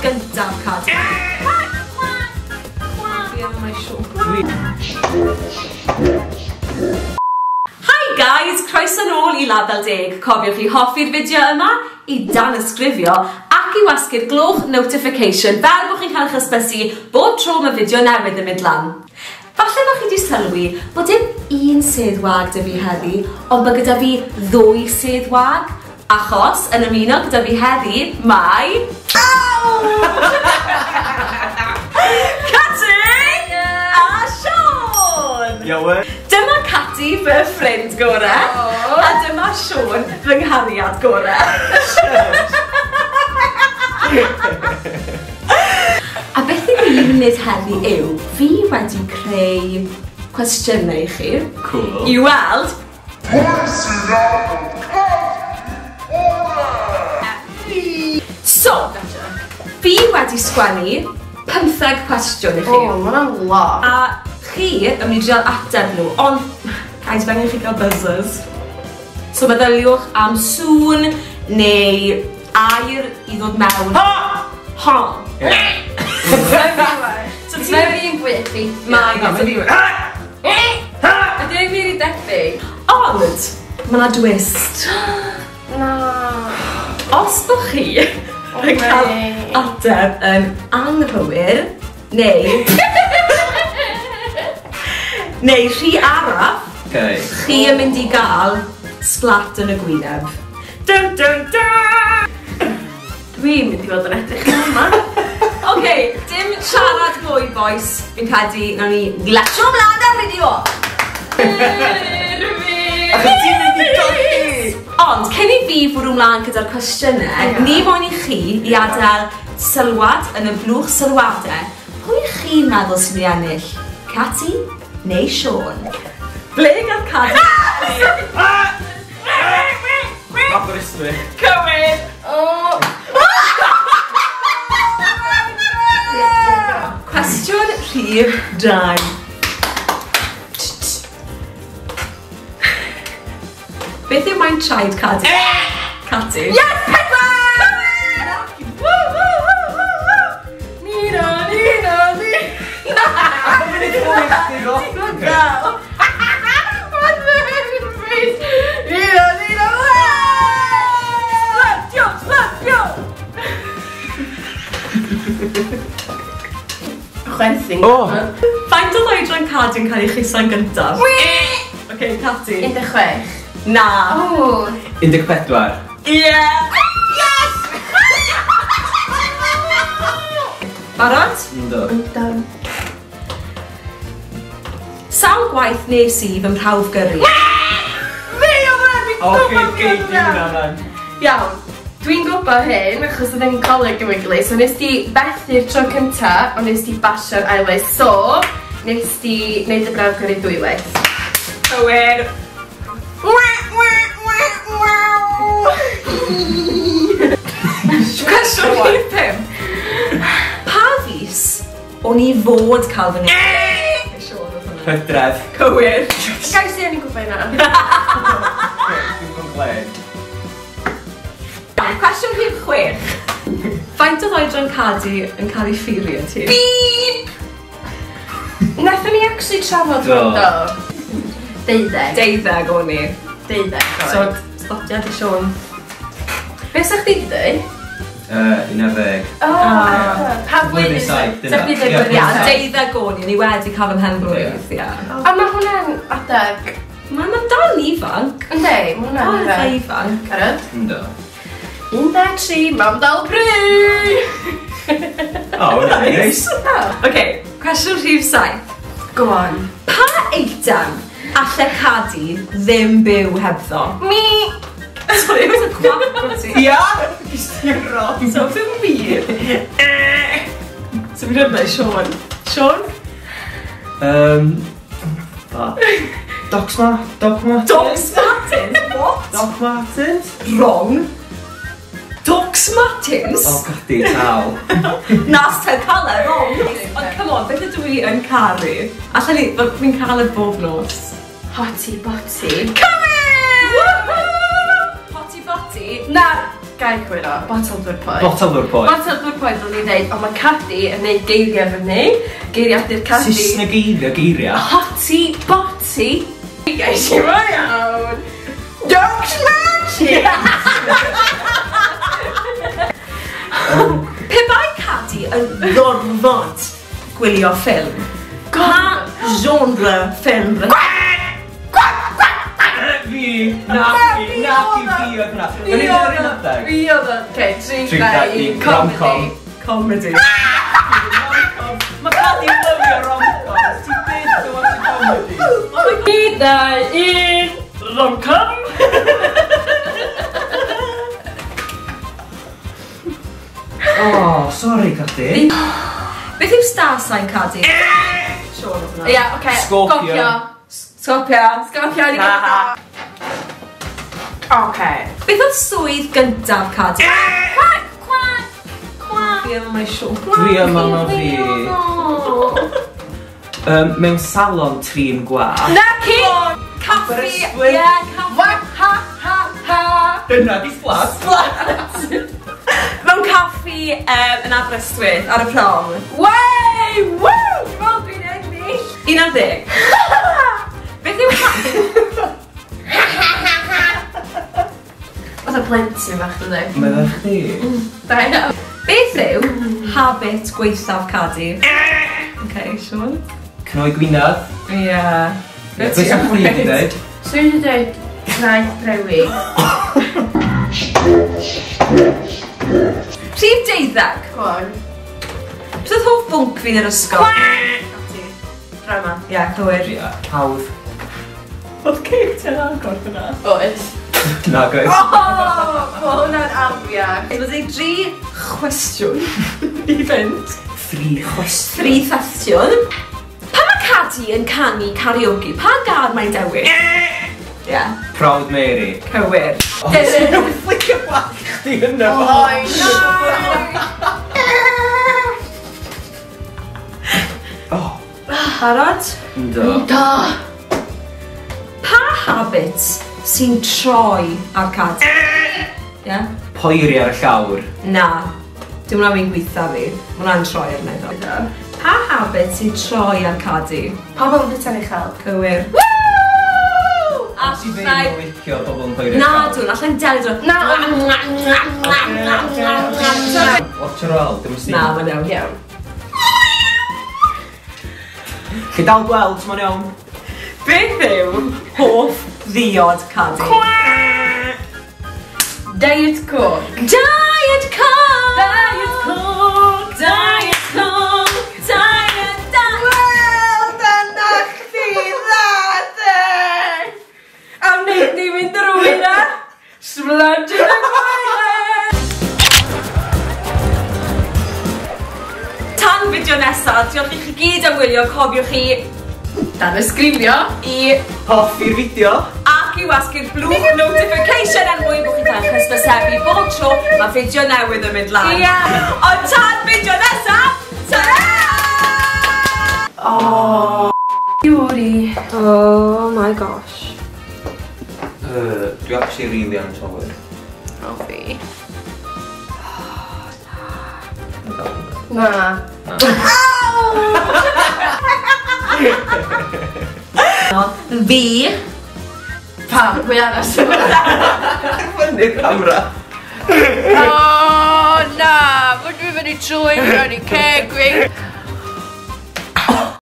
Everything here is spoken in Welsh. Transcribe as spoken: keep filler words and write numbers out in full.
gyntaf, Cadi. Fi am mai siwr. Hi guys, croeso nôl i Label Deg. Cofiwch chi hoffi'r fideo yma i dan ysgrifio ac i wasgu'r gloch notification fel bod chi'n cael eich ysbysu bob tro mae fideo newydd yn mynd lan. Falle bod chi wedi sylwi bod dim un sydd wag dy fi heddi, ond bod gyda fi ddwy sydd wag, achos yn ymuno gyda fi heddi mae... Cati a Sion! Dyma Cati fy ffrind gorau, a dyma Sion fy nghariad gorau. A beth i fi'n wneud heddi yw, fi wedi creu cwestiynau i chi. Cool. I weld... So, fi wedi sgwennu pymtheg cwestiwn i chi. O, mae'n lot. A chi yn mynd i drio ateb nhw, ond guys, fe angen chi gael buzzers. So meddyliwch am sŵn neu air i ddod mewn. Ha! Ha! So ti'n Very gwych fi. Mae Mae'n fi. Ydy'n wir i debyg? Ond, mae yna twist. Na. Os bych chi yn cael ateb yn anghywir, neu... neu rhi araf, chi yn mynd i gael SPLAT yn y gwyneb. Dun, dun, dun! Dwi'n mynd i fod yn edrych yn yma. Oce, dim siarad mwy, boys. Fi'n Cadi, nawn ni glasio mlaen ar fideo. Achos ti'n mynd i godi! Ond, cyn i fi fwrw mlaen gyda'r cwestiynau, ni moyn i chi i adael sylwad yn y blwch sylwadau. Pwy chi'n meddwl sy'n ei ennill? Cati neu Sion? Ble gael Cati? Aberystwyth. Cywir! Cwestiwn rhif dau. Beth yw mae'n traed Cadi? Cati? Yes! Pedwar! Woo, woo, woo, woo, woo! Nino, Nino, Nino! Ac o'n mynd i ffwrdd chdi go? Ti'n gael? Mae'n very bryd! Nino, Nino! Slatio, slatio! Chwerthin. O! Faint o oedran Cadi yn cael ei chiso'n gyntaf? Oce, Cati. Un deg chwech. Na. O. Un deg pedwar. Yeah! Yes! Barod? Ynddo. Ydyn. Sawl gwaith nes i fy mhrawf gyrru? Fi oedd wedi O, gei, gei, di hwnna fan. Iawn. Dwi'n gwybod hyn, achos oedd yn coleg gyda'i gilydd, so nes di bethu'r tro cynta, ond nes di basio'r ailwaith. So, nes di wneud y brawf gyrru dwywaith. Cywir. Cwestiwn rhif pump. Pa fis o'n i fod cael fy nghyfeiriad? Hydref. Cywir. Gais i yn i'n gwybod yna. Dwi'n gwybod. Cwestiwn rhif chwech. Faint o oedran Cadi yn cael ei ffeirio ti? Beep! Nathon ni actually trafod hwn do? Deuddeg. Deuddeg o'n i. Deuddeg. So, stodiad i Sion. Be sa'ch di dweud? Un ar ddeg. O, pa flwyddyn saith, dyna. Sa'ch di dweud Ie, blwyddyn Ia, saith? deuddeg o'n i, ni wedi cael fy mhenblwydd, ia. A ma' hwnna'n adeg. Mae'n dal ifanc. Ynddi, ma' hwnna'n Dal eitha adeg. ifanc. Carod? Ynddo. Un deg tri, mam dal bry! O, hwnna'n neis. Oce, cwestiwn rhif saith. Go on. Pa eitem alle Cadi ddim byw hebddo? Mi! Sorry, it was a clap for ti. Ia! Gysdi'n wrong. So, ddim byd. So, fi'n rhywbeth i Sion. Sion? Um, Docs ma? Doc Martens? Docs Martens? What? Doc Martens? Wrong. Docs Martens? O, gadi, tal. Nas te cael e, wrong. Ond, come on, beth ydw i yn caru? Alla ni, fi'n cael e bob nos. Hoti boti. Come in! Hoti boti? Na, Gai cwyro, botol dwy'r poed. Botol dwy'r poed. Botol dwy'r poed o'n i dweud, ond mae Cati yn neud geiriau fyny. Geiriadur Cati. Saesneg geiriau, geiriau. Hoti, boti. Geis i fo iawn. Dogs magic! Pe bai Cati yn gorfod gwylio ffilm? Pa genre ffilm? Fi, na fi, na fi, fi oedd hwnna. Yn un o'r un adeg? Fi oedd o'n... Okay, tri, Tri, dau, dau, un, un, comedy. Comedy. Mae Cadi yn lyfio rom-coms. Ti beth yn watch comedy? Tri, dau, un, rom-com. O, sori Cadi. Beth yw star sign Cadi? Siôn oedd hwnna. Ia, oce. Scorpio. Scorpio. Scorpio, ni gael. Oce. Beth oedd swydd gyntaf Cadi? Cwan, cwan, cwan. Fi yn mae siw. Dwi yma ma fi. Um, mewn salon trin gwa. Na ci! Caffi. Aberystwyth. Ie, caffi. Ha, ha, ha. Dyna di SPLAT. SPLAT. Mewn caffi um, yn Aberystwyth ar y prom. Wey! Woo! Fel dwi'n ennill. Un ar ddeg. Beth yw caffi? Oedd y plentyn fach yn dweud. Medda chdi. Da iawn. Beth yw habit gweithaf Cadi? Ok, Sion. Cnoi gwyneb. Ie. Beth yw'n chwi wedi dweud? Swn i'n dweud traeth brewi. Prif deuddag. Gwan. Beth oedd hoff bwnc fi'n yr ysgol? Cati. Drama. Ie, cywir. Ia, hawdd. Oedd ceir ti'n agor hwnna? Oes. Na, gwaith. O! Mae hwnna'n afiach. Oedd ei dri chwestiwn i fynd. Thri chwestiwn. Thri ffasiwn. Pa mae Cadi yn canu karaoke? Pa gar mae'n dewis? Ie. Proud Mary. Cywir. O, sy'n flicio bach chdi yna fo. Oi, no! O, Barod? ynddo. Da! Pa habit sy'n troi ar Cadi? Ie? Poeri ar y llawr. Na. Dim hwnna fi'n gweitha fi. Hwnna'n troi ar neud. Pa habit sy'n troi ar Cadi? Pa fel beth yn eich chael? Cywir. Ti ddim yn licio bobl yn poeri ar Na, y llawr. dwi'n allan delio. Na! Watch your roll, dim yn sti. Na, mae'n iawn. Iawn. Chi dal gweld, mae'n iawn. Beth yw hoff ddiod Cadi? Diet Coke. Diet Coke! Diet Coke! Diet Coke! Diet Coke! Wel, dyna chdi ddadeg! Am wneud ni fynd ar wyna? Sblat yn y gwaeled! Tan fideo nesaf, diolch i chi gyd am wylio, cofiwch chi Dan ysgrifio I hoffi'r fideo. ac i wasgu'r blwch notification er mwyn bod chi'n cael hysbysebu bob tro mae fideo newydd yn mynd lan. Ia. Ond tan fideo nesaf, ta-ra! Oh, Iwri. Oh my gosh. Uh, dwi actually really anghywir. O fi. Na. Na. Fi Pam, pwy arall? Fyny'r camera. O na, fod dwi'n mynd i trwy mewn i cegwi.